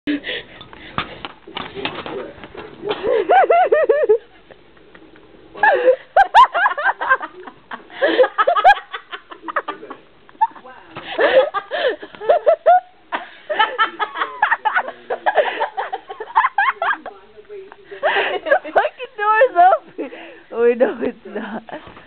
The fucking door's open. Oh, no, it's not.